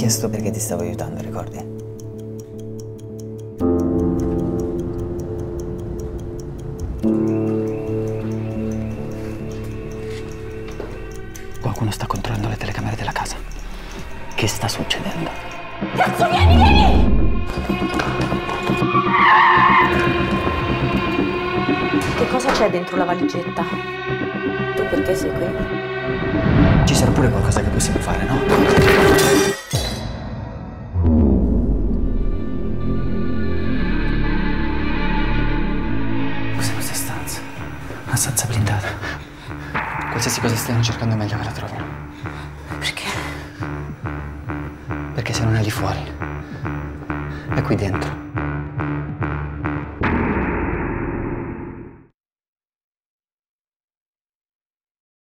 chiesto perché ti stavo aiutando, ricordi? Qualcuno sta controllando le telecamere della casa. Che sta succedendo? Cazzo, vieni! Che cosa c'è dentro la valigetta? Tu perché sei qui? Ci sarà pure qualcosa che possiamo fare, no? Cos'è questa stanza? Una stanza blindata. Qualsiasi cosa stiano cercando è meglio che la trovino. Perché? Perché se non è lì fuori, è qui dentro.